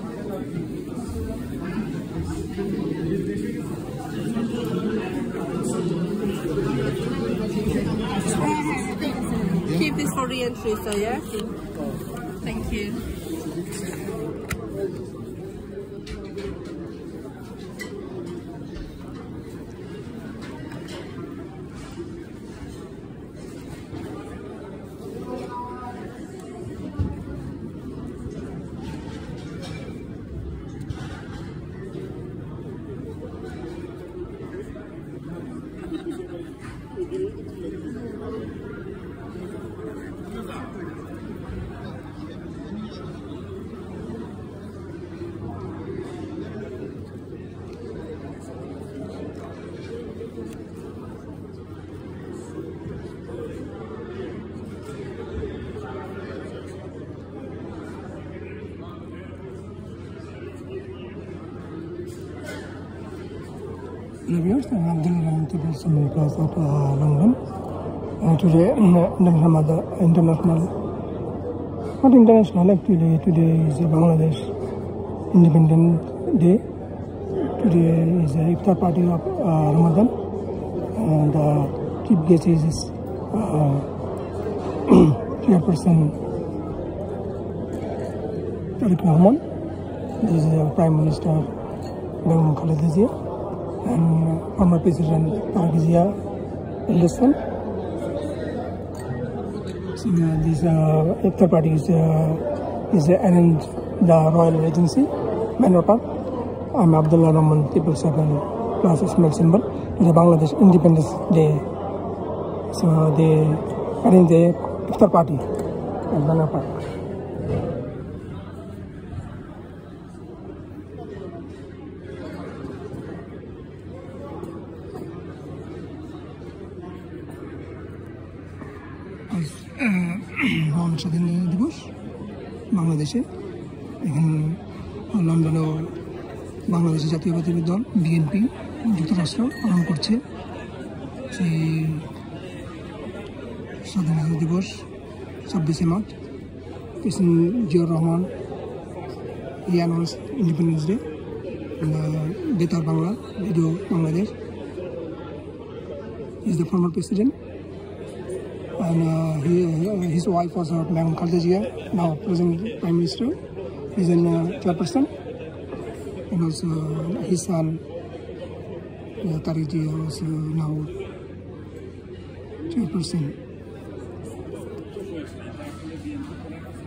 Keep this for re-entry, so yeah? Thank you. Hello viewers, I'm Abdul Rahman Plaza of London. Today, today is Bangladesh Independence Day. Today is the Iftar party of Ramadan. And the chief guest is Chairperson Tariq Rahman. This is Prime Minister Begum Khaleda Zia and former President Tariq Zia eldest son. So this Iftar party is arranged the Royal Regency, Manor Park. I'm Abdullah Rahman, 777 Plaza Smell Symbol. Today Bangladesh Independence Day. So they arranged the Iftar party at Manor Park. স্বাধীনতা দিবস বাংলাদেশে এখন লন্ডনেও বাংলাদেশের জাতীয়তাবাদী দল BNP যুক্তরাষ্ট্র পালন করছে সেই স্বাধীনতা দিবস 26 March president Ziaur Rahman he announced Independence Day in Betar Bangla Radio Bangladesh. He is the former president. And his wife was Begum Khaleda Zia, now present Prime Minister. He's a chairperson, and also his son Tariq Zia was now chairperson.